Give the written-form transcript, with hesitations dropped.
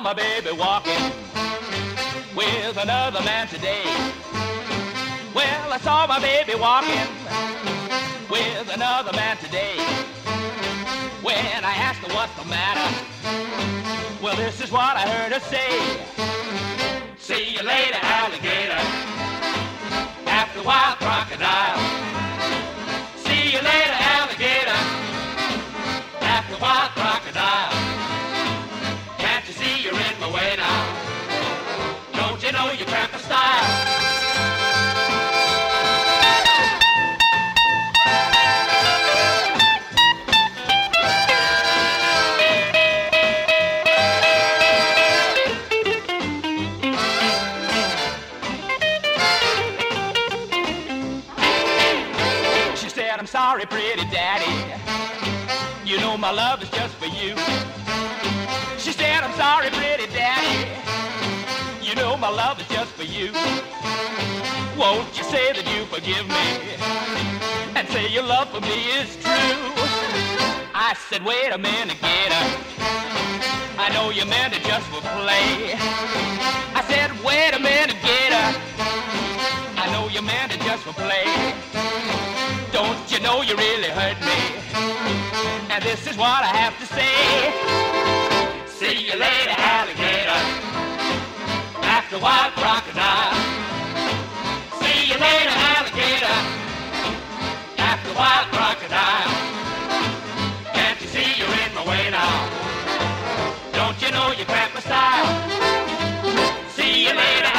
my baby walking with another man today. Well, I saw my baby walking with another man today. When I asked her what's the matter, well, this is what I heard her say. See you later, alligator, after wild crocodile. See you later, alligator, after wild crocodile. Can't you see you're in my way now? Don't you know you cramp the style? I'm sorry, pretty daddy, you know my love is just for you. She said, I'm sorry, pretty daddy, you know my love is just for you. Won't you say that you forgive me and say your love for me is true? I said, wait a minute, Gator, I know you meant it just for play. I said, wait a minute, Gator, I know you meant it just for play. Don't you know you really hurt me? And this is what I have to say. See you later, alligator, after wild crocodile. See you later, alligator, after wild crocodile. Can't you see you're in my way now? Don't you know you cramp my style? See you later,